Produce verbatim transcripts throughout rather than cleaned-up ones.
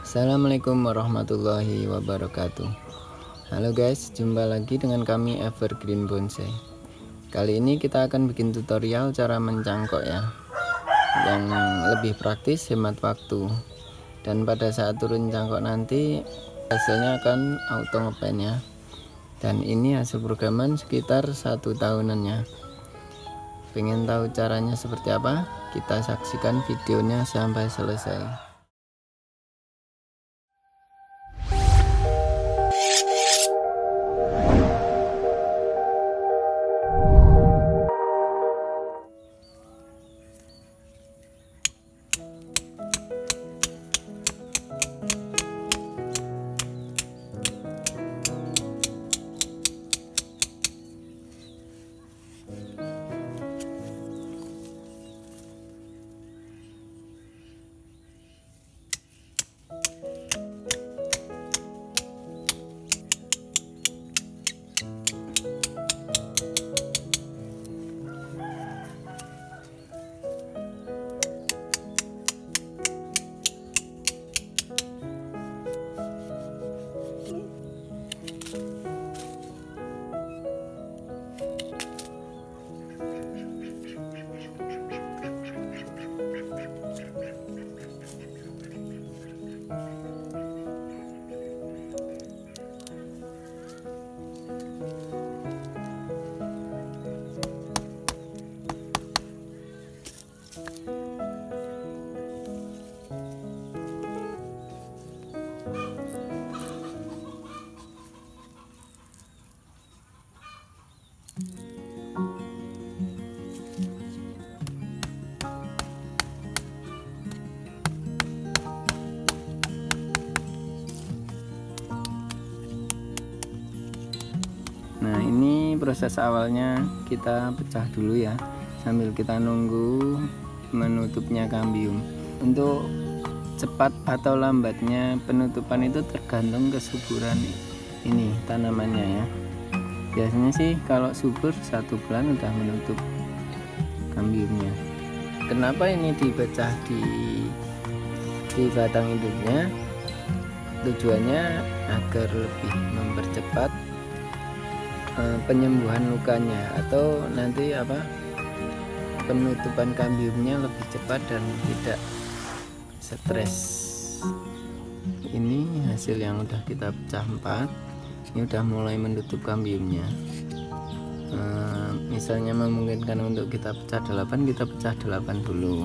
Assalamualaikum warahmatullahi wabarakatuh. Halo guys, jumpa lagi dengan kami Evergreen Bonsai. Kali ini kita akan bikin tutorial cara mencangkok ya, yang lebih praktis, hemat waktu. Dan pada saat turun cangkok nanti hasilnya akan auto ngepen ya. Dan ini hasil programan sekitar satu tahunannya. Pengen tahu caranya seperti apa? Kita saksikan videonya sampai selesai. Nah, ini proses awalnya kita pecah dulu ya, sambil kita nunggu menutupnya kambium. Untuk cepat atau lambatnya penutupan itu tergantung kesuburan ini tanamannya ya. Biasanya sih kalau subur satu bulan udah menutup kambiumnya. Kenapa ini dipecah di di batang induknya? Tujuannya agar lebih mempercepat penyembuhan lukanya, atau nanti apa penutupan kambiumnya lebih cepat dan tidak stres. Ini hasil yang udah kita pecah empat. Ini udah mulai menutup kambiumnya. e, misalnya memungkinkan untuk kita pecah delapan, kita pecah delapan dulu,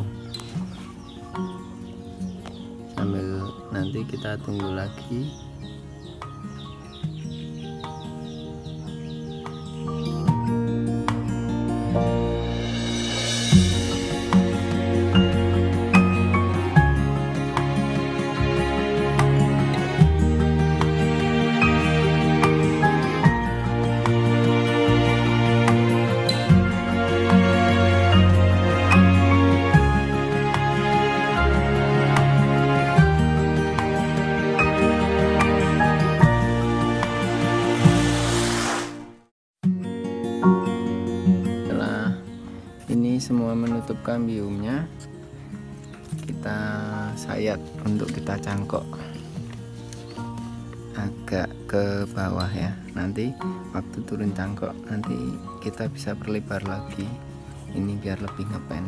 sambil nanti kita tunggu lagi. Ini semua menutup kambiumnya, kita sayat untuk kita cangkok agak ke bawah ya. Nanti waktu turun cangkok nanti kita bisa perlebar lagi ini biar lebih ngepen.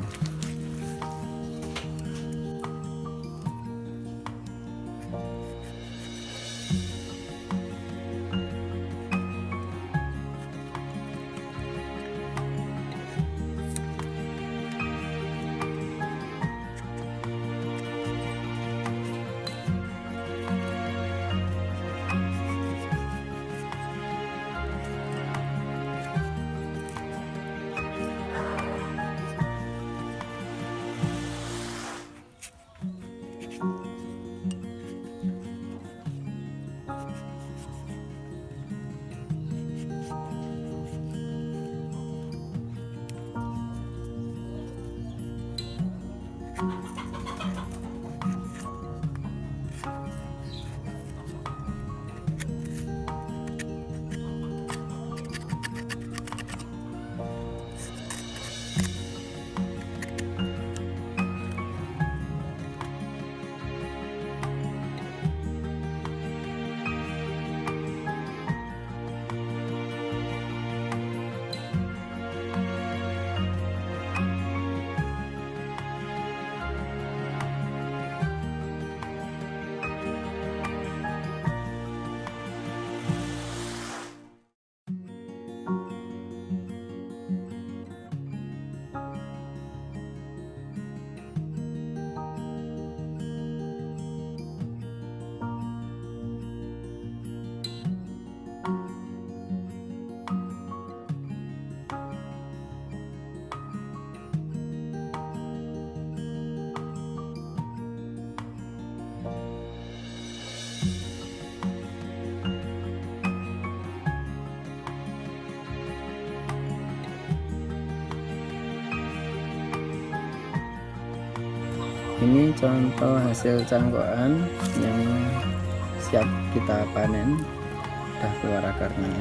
Ini contoh hasil cangkokan yang siap kita panen, udah keluar akarnya.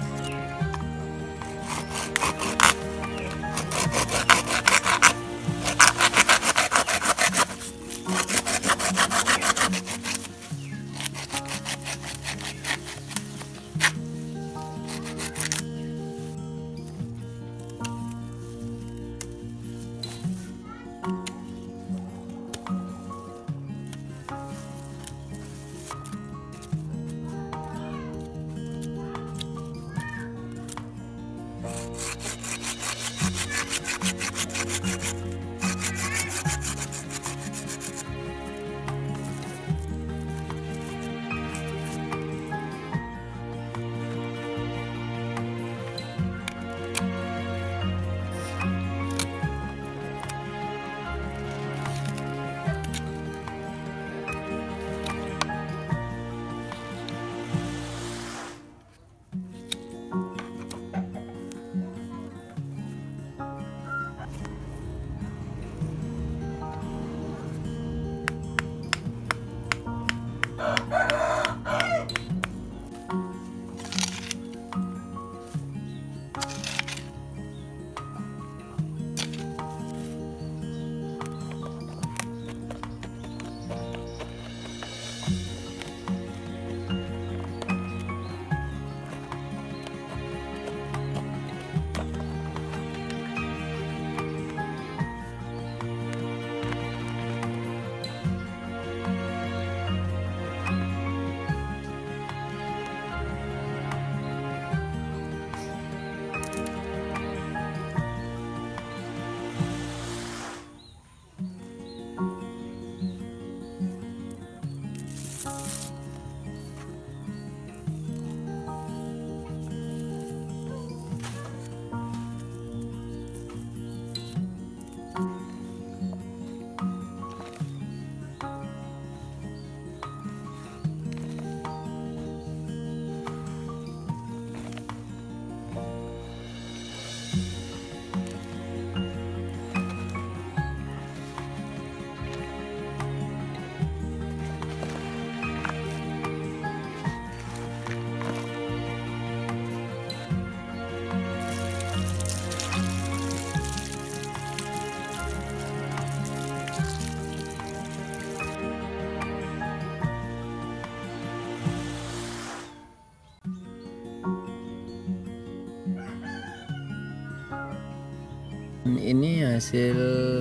Ini hasil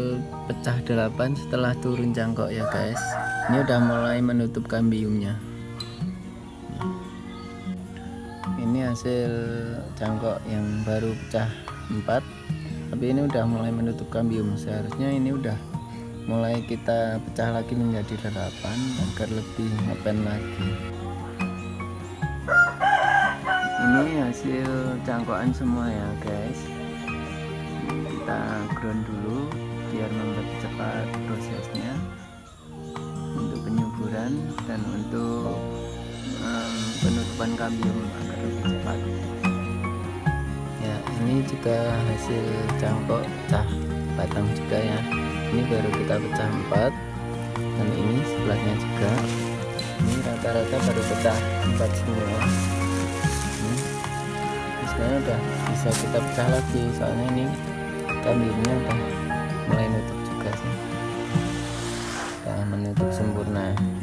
pecah delapan setelah turun cangkok ya guys. Ini udah mulai menutup kambiumnya. Ini hasil cangkok yang baru pecah empat, tapi ini udah mulai menutup kambium. Seharusnya ini udah mulai kita pecah lagi menjadi delapan agar lebih ngepen lagi. Ini hasil cangkokan semua ya guys. Kita ground dulu biar mempercepat prosesnya untuk penyuburan dan untuk um, penutupan kambium agar lebih cepat. Ya, ini juga hasil cangkok pecah batang juga ya. Ini baru kita pecah empat, dan ini sebelahnya juga. Ini rata-rata baru pecah empat semua. Hmm. Sebenarnya udah bisa kita pecah lagi, soalnya ini kambiumnya udah mulai nutup juga sih, udah menutup sempurna.